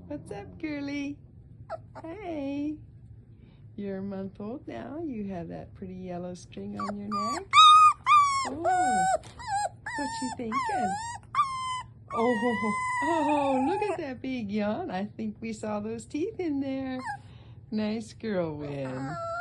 What's up, girly? Hey. You're a month old now. You have that pretty yellow string on your neck. Oh, what you thinking? Oh, look at that big yawn. I think we saw those teeth in there. Nice girl, Wynne.